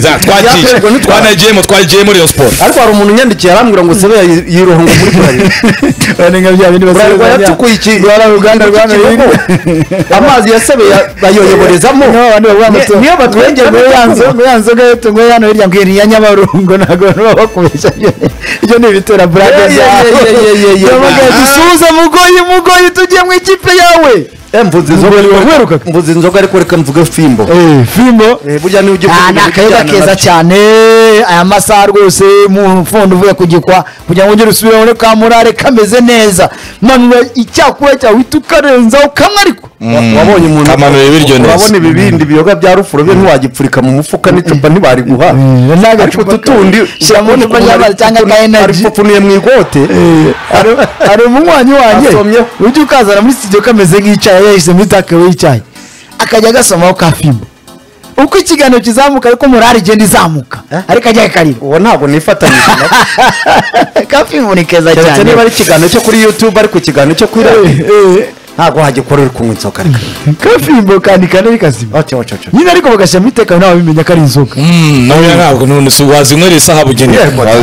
twagiye muri iyo sport ariko hari umuntu unyandikiye arambwira ngo sebe yirohonga muri Bralirwa banenga bya bindi Bralirwa yatukuye iki Uganda amazi ya sebe bayoyoborezamo niyo batwengera ngo yanzoga yeto ngo yano hirya ngo ya Nyabarongo nago bakubesha ibyo ni bitera brother dusuza mugoyi tugiye mu ikipe yawe mvuze inzoga ariko reka mvuge fimbo burya ni ujye akayoga keza cyane aya masaha rwose mu mfundo uvuye kugikwa kugira ngo ugere usubire muri kamurare kameze neza manura icyakura cyawe tukarenzaho kamwe ariko wabonye umuntu urabona ibibindi biyoga bya rufuro byo ntiwagipfurika mu mufuka n'icupa ntibari guha ariko tutundi shyiramo n'icupa ry'amazi cyangwa ka energy aripfupfuniye mu igote hari umunywanyi wanjye ujye ukazana muri studio kameze nk'icyayi yahise muri takewe y'icyayi akajya agasomaho ka fimbo uko ikiganiro kizamuka ariko morale igenda izamuka ariko ajya karira uwo ntabwo nifatanyije ka fimbo ni keza cyane niba ari ikiganiro cyo kuri YouTube ariko ikiganiro cyo kuri ntabwo hagikorera kunywa inzoga kafimbo kandi kanari kazima nyine ariko bagashyira mu itekano nawe bimenya ko ari inzoga nawe ntabwo none si wazinywera isaha bugenewe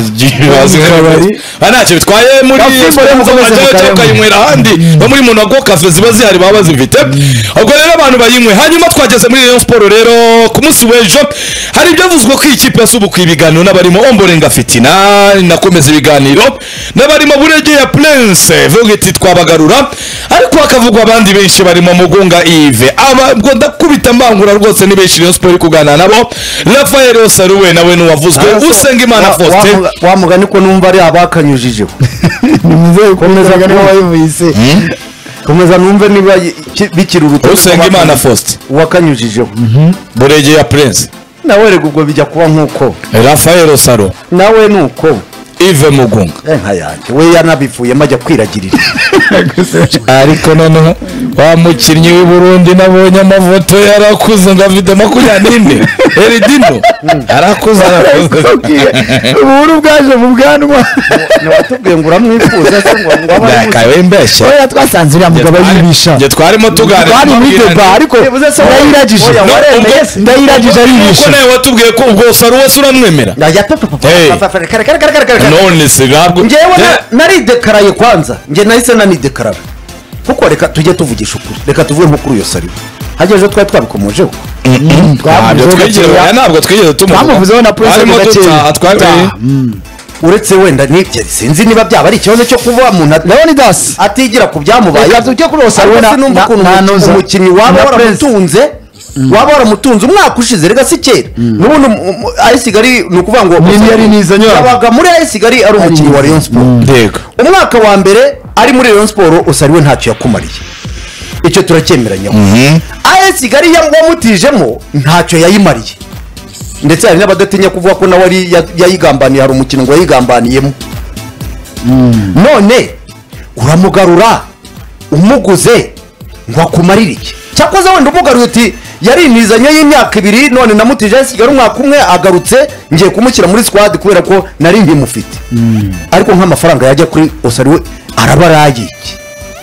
ntacyo bitwaye muri ukayinywera ahandi no muri Monaco kafe ziba zihari baba bazifite ubwo rero abantu bayinywe hanyuma twageze muri Rayon Sport rero ku munsi w'ejo hari ibyo avuzwe ko ikipe yasubukuye ibiganiro n'abarimo Ombolenga Fitina nakomeza ibiganiro n'abarimo Burege ya Prince vuga iti twabagarura ariko havugwa abandi benshi barimo Mugunga Yves abwo ndakubita mbangura rwose ni benshi Rayon Sport kuganana nabo Rafael Osaruwe nawe nuwavuzwe Usengimana Faustin wa mugani ko numva ari abakanyujijeho nimuzeye komeza gani wayivise komeza numve niba bikiri uruto Usengimana Faustin wakanyujijeho Burege ya Prince nawe rego ubwo bijya kuba nkuko Rafael Osaruwe nawe nuko Yves Mugunga nkayanjye we yanabivuye majya kwiragirira ariko noneho wa mukinnyi w'i Burundi nabonye amafoto yarakuze ngo afite 24 Eridino yarakuze uburu bwaje mu bwanwa watubwiye ngo uramwifuza se ngo abari kayembeshe oya twasanze uriya mugabo yibisha nge twarimo tuganira ariko ndayiragije aribisha ko nawe watubwiye ko ubwo Saruwe uramwemera none se gabwo ngewe naridekaraye kwanza nge nahise nanidekaraye kuko reka tujye tuvugisha ukuri reka tuvuge nko kuri iyo Sariwe hagejeje twari twabikomojeho ntabwo twigeze tumuvuzeho na polisi uretse wenda n'ibyo sinzi niba byaba ari ikibazo cyo kuba umuntu Leonidas atigira ku byamubaye tujye kuri Sariwe umukinnyi waba waramutunze waba waramutunze umwaka ushize rega si kera n'ubundi ayisigari ni ukuvuga ngo yabaga muri ayisigari ari umukinnyi wa Rayon Sport umwaka wa mbere ari muri Rayon Sport Usariwe ntacyo yakumariye icyo turakyemeranyaho ayisigari yamutijemo ntacyo yayimariye ndetse hari n'abadatinya kuvuga ko nawe ari yayigambaniye hari umukino ngo yayigambaniyemo none uramugarura umuguze ngo akumarire iki cyakoze wenda umugaruye uti yari imizanye y'imyaka 2 none namutije ayisigara umwaka umwe agarutse ngiye kumushyira muri squad kubera ko nari ndimufite ariko nk'amafaranga yajya kuri Usariwe arabaraye iki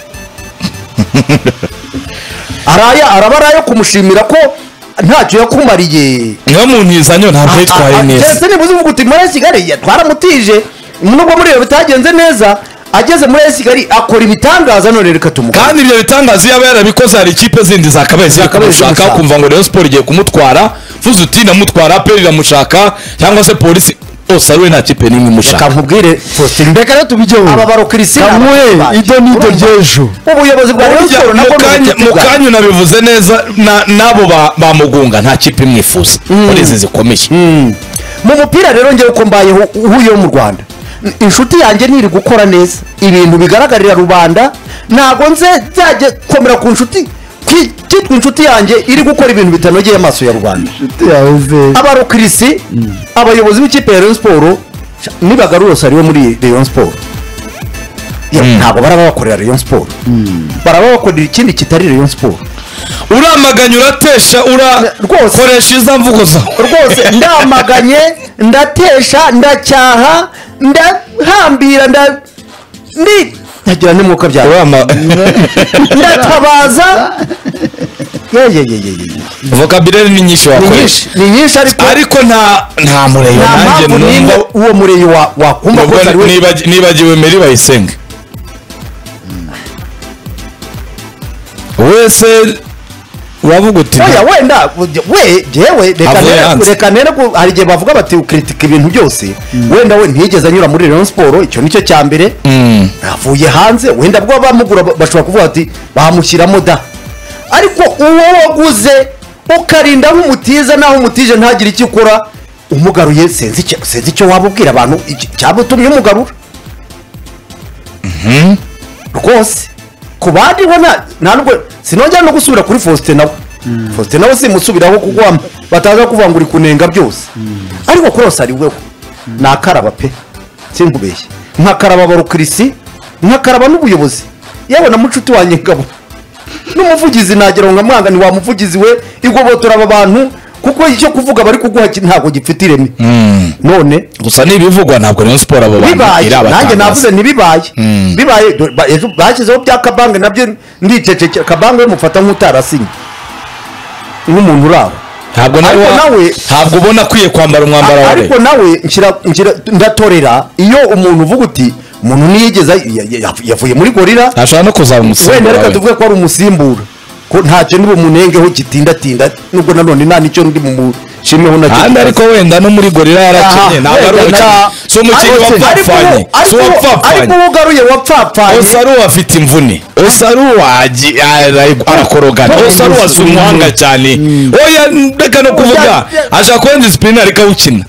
arabaraye kumushimira ko ntacyo yakumariye nka muntu izanyo ntabwo yitwaye neza cyese nibuze uvuga uti muri Kigali twaramutije nubwo muri bitagenze neza ageze muri Kigali akora ibitangaza none reka tumuka kandi ibyo bitangaza yaba yarabikoze hari ikipe zindi zakabaye kumushaka kumva ngo Rayon Sport igiye kumutwara vuze uti namutwara aperi ramushaka cyangwa se polisi Usariwe nta kipe nimwe mushaka nkubwire Faustin reka rero tubijeho aba baro Christina ido nido ryejo ubuyobozi bwa Rayon Sport nabwo mukanyu nabivuze neza nabo ba Mugunga nta kipe mwifuza muri izi zikomeye mu mupira rero ngiye uko mbayeho uhuye mu Rwanda inshuti yanjye niri gukora neza ibintu bigaragarira rubanda ntago nze byajye komera ku nshuti kitwa inshuti yanjye iri gukora ibintu bitanogeye amaso ya rubanda abaro Chrisi abayobozi b'ikipe ya Rayon Sport nibagarura Usariwe muri Rayon Sport ntago barabakorera Rayon Sport barabakorera ikindi kitari Rayon Sport uramaganye uratesha urakoresha iza mvugo za rwose ndamaganye ndatesha ndacyaha ndahambira ntagira n'umwuka byawe ndatabaza vocabulary ni nyinshi wakoresha ni nyinshi ariko nta mureyo nanjye numva uwo mureyo wakumva ko ari we nibagiwe Meri Bayisenge wese uravuga uti oya wenda jewe reka nene ko hari gihe bavuga bati ukritika ibintu byose wenda we ntigeze anyura muri Rayon Sport icyo nicyo cya mbere avuye hanze wenda bwo bamugura bashobora kuvuga ati bamushyiramo da ariko uwo waguze ukarinda nk'umutiza naho umutije ntagire icyo ukora umugaruye senzi icyo wabubwira abantu cyabutumye umugarura rwose ku bandi ntabwo sinongera no gusubira kuri Faustin nawe simusubiraho kuko bataza kuvuga ngo uri kunenga byose ariko kurose ari wewe nakaraba pe sinkubeshye nkakaraba barukirisi nkakaraba n'ubuyobozi yewe na mucuti wanjye ngabo n'umuvugizi nagera ngo mwanga ni wa muvugizi we igobotora aba bantu kuko icyo kuvuga bari kuguha ntabwo gifite ireme none gusa nibivugwa ntabwo Rayon Sport abo bantu nanjye navuze ntibibaye bashyizeho bya kabange nabyo ndiceceke kabange mufata nk'utarasinye nk'umuntu uraho ntabwo ubona akwiye kwambara umwambaro wawe ariko nawe ndatorera iyo umuntu uvuga uti umuntu niyigeza yavuye muri gorira ashobora no kuzaba umusimbura wenda reka tuvuge ko ari umusimbura ko ntacyo nibumunengeho gitindatinda nubwo nanone nta nicyo ndi mu shimeho nacyo kandi ariko wenda no muri gorira yarakenye ntabwo ari so umukinnyi wapfapfanye so wapfapfanye ariko ugaruye wapfapfanye Osaru afite imvune Osaru arakorogana Osaru asumuhanga cyane oya reka no kuvuga ashaka kuba disciplinary kawukina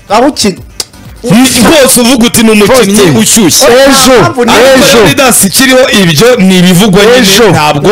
rwose uvuga uti ni umukinnyi ushyushye ejo dasi kiriho ibyo ni ibivugwa nyine ntabwo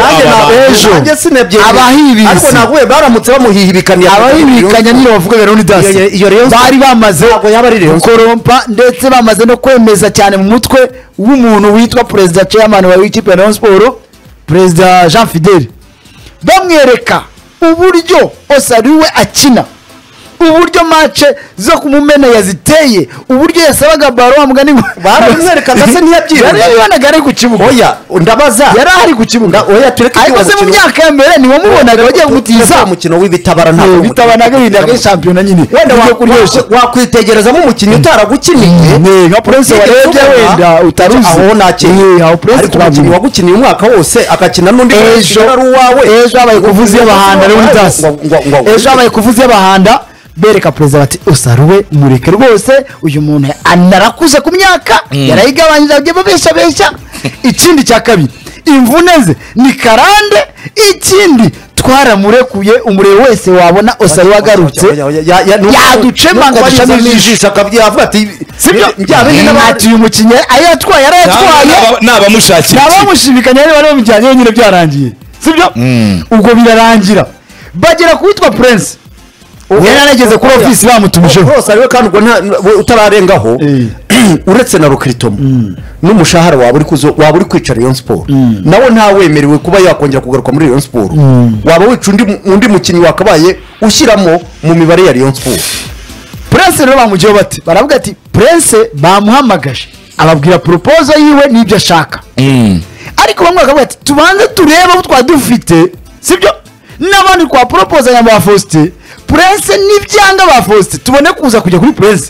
abahibise ariko naguye baramutse bamuhihibikanya abahibikanya niyo bavuga rero ni dasi bari bamaze korompa ndetse bamaze no kwemeza cyane mu mutwe w'umuntu witwa perezida chairman wa w'ikipe ya Rayon Sport perezida Jean Fidel bamwereka uburyo Osaru we akina uburyo match zo kumumena yaziteye uburyo yasabaga baro amugani baramwereka ndase ntiyabyiba yari yanaga ari ku kibuga oya ndabaza yari ari ku kibuga oya tureke mu myaka ya mbere ni wamubonaga bagiye kumutiza umukino w'ibitabara ntabwo bitabanaga bindaga champion nyine wenda wakwitegereza mu mukino utaragukiniye nka Prince warebye wenda utaruzi aho nakeye aho Prince twabyiye wagukiniye umwaka wose akakina n'undi ari uwawe ejo abaye kuvuza y'abahanda rero ndasi ejo abaye kuvuza y'abahanda bereka perezida bati Osaru mureke rwose uyu muntu anarakuze ku myaka yarayigabanyije agiye babesha ikindi cya kabiri imvune ze ni karande ikindi twaramurekuye umurebe wese wabona Osaru wagarutse yaducema ngashami n'ijisho akabyavuga ati sibyo njyabindi n'abati uyu mukinye ayatwaye nabamushakira nabamushibikanya rero bari mujyanye nyine byarangiye sibyo ubwo birarangira bagera kuwitwa Prince yarageze kuri office bamutumijeho rwose ariwe kandi ubwo utararengaho uretse na Rukiritomo n'umushahara waba uri kwicara Rayon Sport nawe ntawemerewe kuba yakongera kugaruka muri Rayon Sport waba wica undi mukinnyi wakabaye ushyiramo mu mibare ya Rayon Sport Prince rero bamugiye bati baravuga ati Prince bamuhamagaje ababwira proposal yiwe n'ibyo ashaka ariko bamwe bakavuga ati tubanze turebe aho twadufite sibyo n'abandi kwa proposal ya Faustin Prince n'ibyanga ba Faustin tubone kuza kujya kuri Prince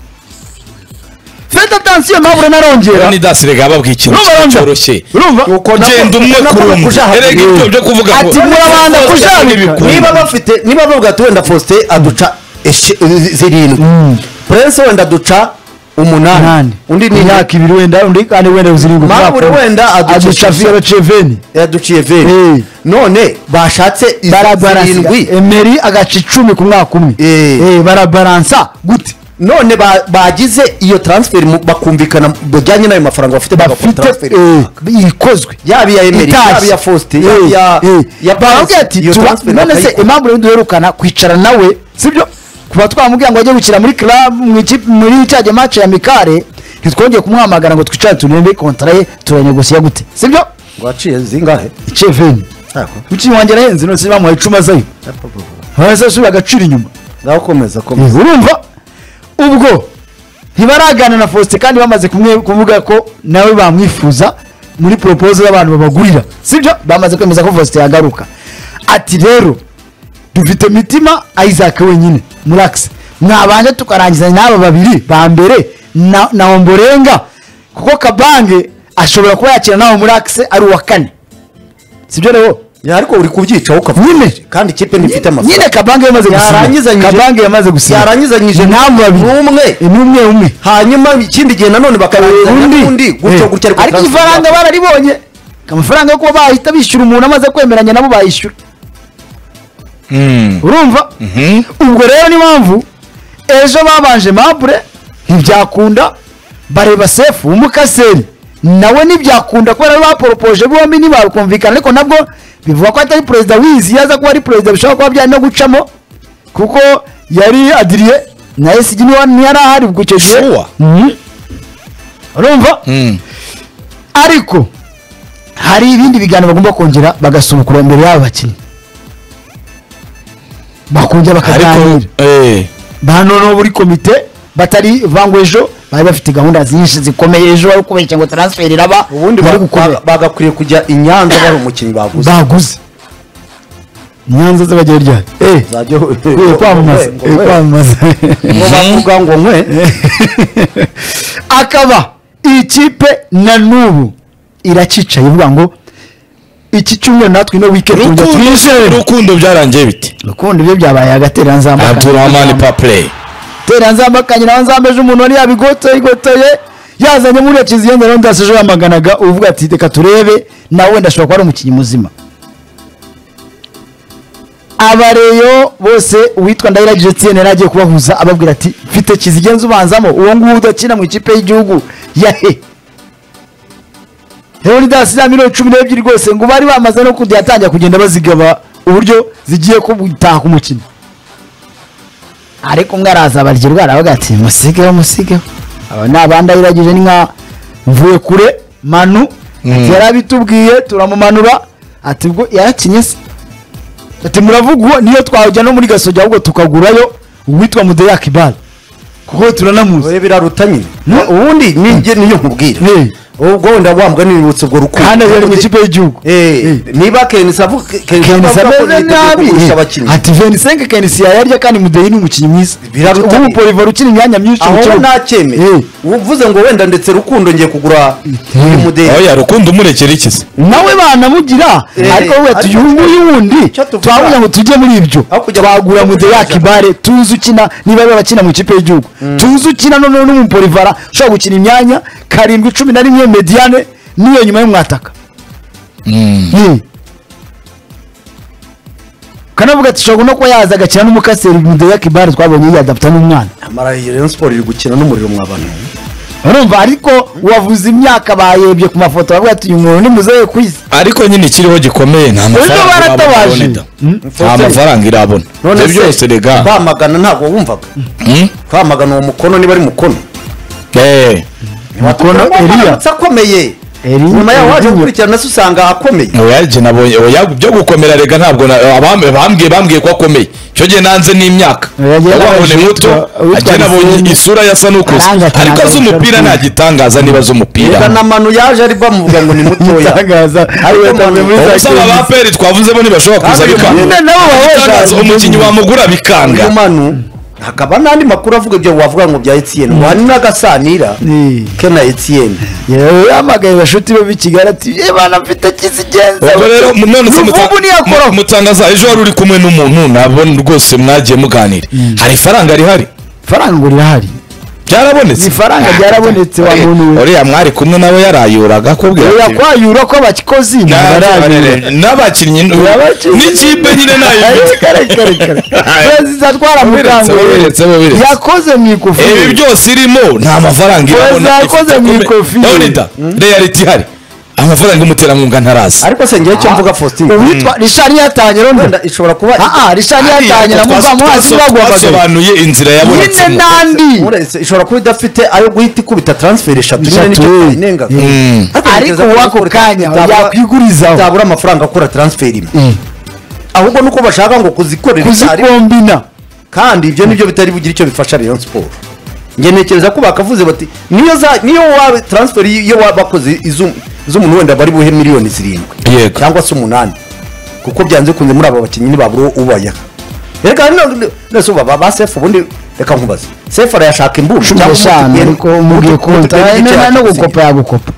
faites attention mabure narongera ni dasirega babwiye ikintu cyoroshye uko genda umwe kurumva erega ibyo byo kuvuga ati murabanda kujabika niba bavuga ati wenda Faustin aduca zirindwi Prince wenda aduca 8 undi ni imyaka 2 wenda undi kandi wenda uzirindwi mabure wenda aduca Cheveni yaduciye veni none bashatse zirindwi Emery agaca 10 ku mwaka umwe barabaransa gute none bagize iyo transfer bakumvikana bajyanye nayo mafaranga bafite transfer ikozwe yabi ya Emery yabi ya Faustin ya bavuga ati none se impamvu duherukana kwicara nawe sibyo kuba twamubwira ngo ajye gukira muri club muri cyaje match ya Mikare ntitwongeye kumwamagana ngo twicare tunembe contrat ye turanyegosiya gute sibyo waciye zingahe Cheveni uki wanjye nahenze no siba mu 10 zayo hasa suba agacira inyuma ngakomeza urumva ubwo ntibaragana na Faustin kandi bamaze kuvuga ko nawe bamwifuza muri proposal y'abantu babagurira sibyo bamaze kwemeza ko Faustin yagaruka ati rero dufite Mitima Isaac wenyine muri axe mwabanje tukarangizanya n'aba babiri ba mbere na Ombolenga kuko Kabange ashobora kuba yakira nawe muri axe ari uwa kane sibyo rero ariko uri kubyicaho ukavuga kandi ikipe ntifite amafaranga nyine Kabange yamaze gusinya yarangizanyije ntabwo umwe hanyuma ikindi gihe nanone bakarangizanya undi gutyo ariko ifaranga bararibonye amafaranga yo kuba bahita bishyura umuntu amaze kwemeranya nabo bayishyura urumva ubwo rero ni mpamvu ejo babanje Mabure ntibyakunda bareba Sefu umukaseri nawe ntibyakunda kubera baporopoje bombi ntibakumvikana ariko nabwo bivuga ko atari perezida wizi yaza kuba ari perezida bishobora kuba byari no gucamo kuko yari Adrie na SG ntiyari ahari ubwo icyo gihe urumva ariko hari ibindi biganiro bagomba kongera bagasubukura imbere y'abo bakinnyi bakongera bakaganira bano buri komite batari vango ejo bari bafite gahunda nyinshi zikomeye ejo bari kubeshya ngo transfer iraba ubundi bagakwiriye kujya i Nyanza bari umukinnyi baguze Nyanza z'abagera ryari zajyo kwamamaza ngo bavuga ngo nkwe akaba ikipe na nubu iracicaye ivuga ngo iki cyumweru natwe no weekend rukundo byarangiye biti rukundo byo byabaye agatera nzamba Abdurrahman Papley tera nzamba kanyina nzambeje umuntu wari yabigotoye yazanye muri Kiziyenda no ndaseje yamaganaga uvuga ati reka turebe nawe ndashobora kuba ari umukinnyi muzima abareyo bose uwitwa Ndayiragije Etienne yaragiye kubahuza ababwira ati mfite Kizigenza ubanzamo uwo nguwo udakina mu ikipe y'igihugu yahe Leonidas za 12 rwose ngo bari bamaze no kuyatangira kugenda bazigaba uburyo zigiye kubitaha ku mukino ariko mwaraza baryo aravuga ati musigeho aba nabanda Ndayiragije ni nka mvuye kure Manu yarabitubwiye turamumanura ati ubwo yarakinye se ati muravuga niyo twajya no muri Gasogi ahubwo tukagurayo uwitwa Mudeya Kibal kuko turanamuzi birarutanye ubundi niyo nkubwira ubwo ndabambwa n'ibibutso bwo rukundo kandi yari mu ikipe y'igihugu niba Kenisa ati 25 Kenisa yarya kandi Mudeyi ni umukinnyi mwiza ubu Polivar ukina imyanya myinshi aho nakeme uvuze ngo wenda ndetse rukundo ngiye kugura Mudeyi oya rukundo umurekera ikize nawe banamugira ariko we tuyunguye wundi twavuga ngo tujye muri ibyo twagura Mudeyi Kibare tuzi ukina niba bakina mu ikipe y'igihugu tuzi ukina none no mu Polivar ushobora gukina imyanya 7-11 mediane niyo nyuma y'umwataka kanavuga ati shobora no kuba yaza agakina n'umukaseri Mudeyi Kibare twabonye yadapta n'umwana amara Rayon Sport iri gukina n'umuriro mwabana urumva ariko wavuze imyaka bayebye ku mafoto bavuga ati uyu muntu ni muzehe kwisi ariko nyine kiriho gikomeye nta mafaranga irabona none byose rega kwamagana ntabwo wumvaga kwamagana uwo mukono niba ari mukono mukono Elia akomeye nyuma yaho waje gukurikirana se usanga akomeye oyaje nabonye byo gukomera rega ntabwo bambwiye ko akomeye cyo gihe nanze n'imyaka wabone muto ajye nabonye isura yasa n'ukuze ariko z'umupira nta gitangaza niba z'umupira rega na Manu yaje ari bamuvuga ngo ni muto yatangaza ari yatamwe muri usaba abaperi twavuzemo ntibashobora kuza bikanga umukinnyi wamugura bikanga Manu hakaba nandi makuru avuga ibyo wavuga ngo bya Etienne wani nagasanira kena Etienne yewe yamagaye bashuti be bikigarati bana mfite Kizigenza rero none se mutangaza ejo wari uri kumwe n'umuntu nabone rwose mwagiye muganira hari faranga rihari faranga rihari byarabonetse ni faranga byarabonetse wa muntu uriya mwari kumwe nawe yarayuraga kubwira yakwayura ko abakikozi n'abakinnyi n'ikipe nyine nayo zizatwara mukango yakoze mu ikofi ibi byose irimo nta mafaranga irabona yakoze mu ikofi reality hari amafaranga umuterankunga ntarazi ariko se ngiye cyo mvuga Faustin witwa Rishani yatanye ronda ishobora kuba Rishani yatanye na muva muhazi bagomba basobanuye inzira yabonetse nyine nandi uretse ishobora kuba idafite ayo guhita ikubita transfer 3 n'icyo inenga ariko wako kanya yakwigurizaho tabura amafaranga akora transfer imwe ahubwo nuko bashaka ngo kuzikombina kandi ibyo nibyo bitari bugira icyo bifasha Rayon Sport nge nekereza ko bakavuze bati niyo wa transfer iyo wabakoze z'umuntu wenda bari buhe miliyoni 7 cyangwa se 8 kuko byanze kunze muri abo bakinnyi nibaburo ubaya reka nese uba ba sefu ubundi reka nkubaze sefu arayashaka imbumbu 15 ariko mugiye konta no gukopa yagukopa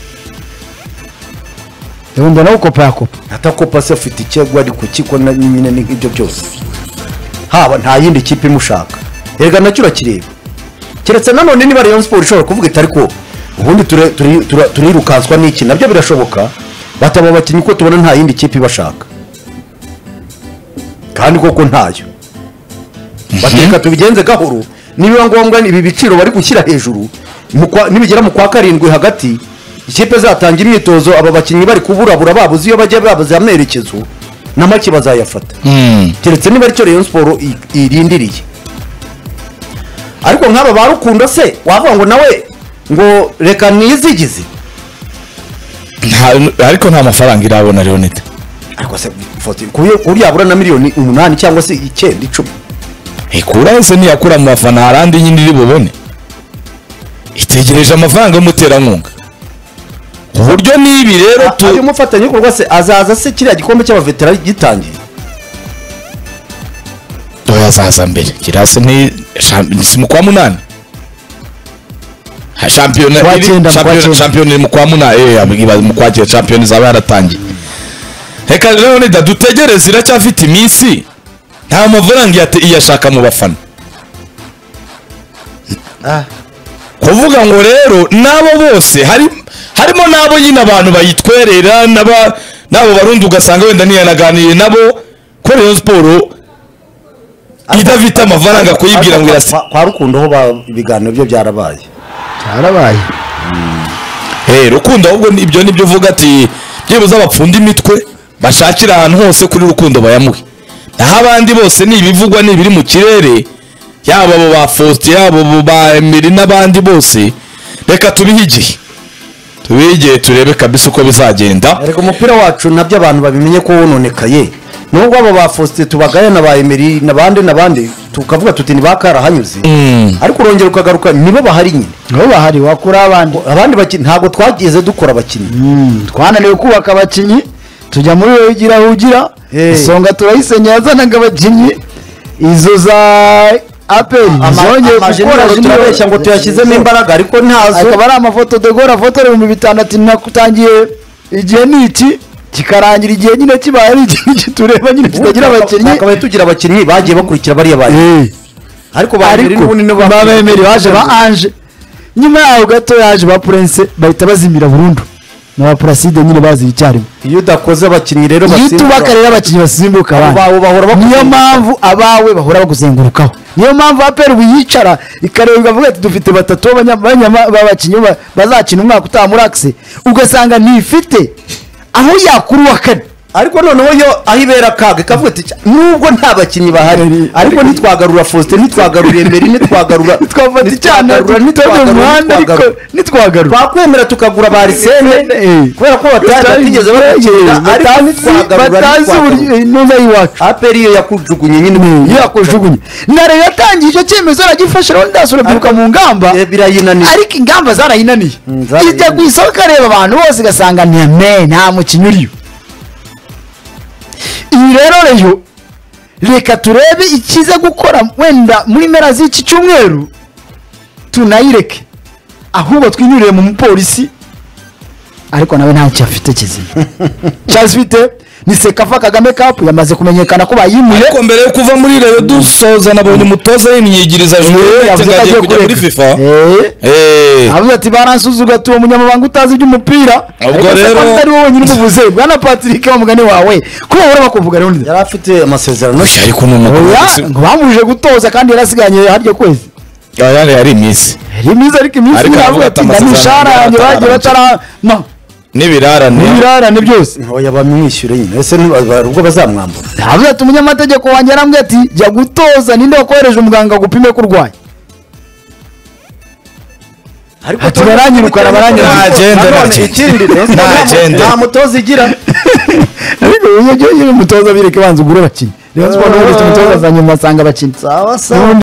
Ndabona no gukopa yakopa atakopa se afite ikego ariko kiko na nyine n'ibyo byose haba nta yindi kipe imushaka rega nacyo urakireba keretse nanone niba Rayon Sport ishobora kuvuga itari ko ubundi turirukanswa n'iki nabyo birashoboka bataba bakinyi ko tubona nta yindi kipe ibashaka kandi koko ntayo bateka tubigenze gahoro niba ngombwa ibi biciro bari gushyira hejuru nibigera mu kwa karindwi hagati ikipe zatangira imyitozo aba bakinyi bari kuburabura babuze iyo bajya babuze amerekezo namaki bazayafata keretse niba aricyo Rayon Sport irindiriye ariko nk'aba barukunda se wavuga ngo nawe ngo reka nizigize ariko nta mafaranga irabona Leonida ariko se kuriya abura na miliyoni 8 cyangwa se 9 10 ikura se niyakura mu bafana harandi nyine iri bubone itegereje amafaranga y'umuterankunga uburyo nibi rero ari umufatanye kurwa se azaza se kiriya gikombe cy'abaveterani gitangiye azaza mbere kirase ni mu kwa munani champion mu kwa munani mu kwa champion zaba yaratangiye reka rero ni dutegereze iracyafite iminsi nta mafaranga iyashaka mu bafana kuvuga ngo rero nabo bose harimo nabo nyine abantu bayitwerera nabo barundi ugasanga wenda niyanaganiye nabo ko Rayon Sport idafite amafaranga kuyibwira ngo irase kwa rukundo ho ibiganiro byo byarabaye rukundo ahubwo ibyo nibyo uvuga ati byibuze abapfunda imitwe bashakira ahantu hose kuri rukundo bayamuhe naho abandi bose ni ibivugwa ni ibiri mu kirere yaba abo ba Faustin yabo ba Emiri n'abandi bose reka tubihigiye turebe kabisa uko bizagenda ariko umupira wacu nabyo abantu babimenye ko wononekaye nubwo abo ba Faustin tubagaye na ba Emiri n'abandi tukavuga tuti nibakara hanyuze ariko urongera ukagaruka nibo bahari nyine nibo bahari wakura abandi bakinyi ntago twagize dukora abakinyi twananiwe kubaka abakinyi tujya muri ugira isonga turayisenya yazanaga abakinyi izo za aperi zongeye gukora turabeshya ngo tuyashyizemo imbaraga ariko ntazo akaba ari amafoto Decoder foto mu 6 nakutangiye igihe niki kikarangira igihe nyine kibaye ari igihe tureba nyine kitagira abakinyi akaba tugira abakinyi bagiye bakurikira bariya baye ariko babiri n'ubuni no babemeri baje ba Ange nyuma yaho gato yaje ba Prince bahita bazimira burundu na Placide nyine bazi icyarimo iyo udakoze abakinyi rero basimbuka abakinyi basimbuka bahora niyo mpamvu abawe bahora baguzengurukaho niyo mpamvu aperi wiyicara ikareba igavuga ati dufite batatu b'abakinyi bazakina umwaka utaha muri Axe ugasanga ntifite aho yakuru wa kane ariko noneho yo ahibera kaga kavuga ati nubwo nta bakinyi bahari ariko nitwagarura Faustin nitwagarura Emeri nitwagarura twafata icyana nitwagarura muhanda ariko nitwagarura twakwemera tukagura barisene kubera ko batigeze barakira batazi n'uza yiwacu aperi iyo yakujugunye nyine yakujugunye nare yatangiye icyo cyemezo aragifasha rero ndasura byuka mu ngamba birayinaniye ariko ingamba zarayinaniye ijya kwisoka reba abantu bose gasanga nta mukinyi uriyo iyi rero reka turebe ikiza gukora wenda muri mpera z'iki cyumweru tunayireke ahubwo twinyuriye mu mupolisi ariko nawe ntacyo afite kizima cyazifite ni Sekafa Kagame Cup yamaze kumenyekana ko bayimuye ariko mbere yo kuva muri Rayon dusoza nabonye umutoza yimyigiriza yagiye kujya muri FIFA avuze ati baransuzuga tuwo munyamabanga utazi by'umupira ubwo rero ari wowe nyine umuvuze bwana Patrick wa mugani wawe ko bahora bakuvuga rero yari afite amasezerano ariko ngo bamuje gutoza kandi yarasiganye haryo kwezi yari iminsi ariko iminsi yavuga ati ndamishara yanjye bagiye batarama n'ibirarane byose oya bamwishyure nyine ese ubwo bazamwambura ntabwo ati umunyamategeko wanjye yarambwiye ati jya gutoza ninde wakohereje umuganga gupime ko urwaye ariko tubaranyirukana nta mutoza igira ariko uyu mutoza bireke banza ugure abakinnyi rero siporo n'ubundi umutoza azanye mu masanga abakinnyi sawa sawa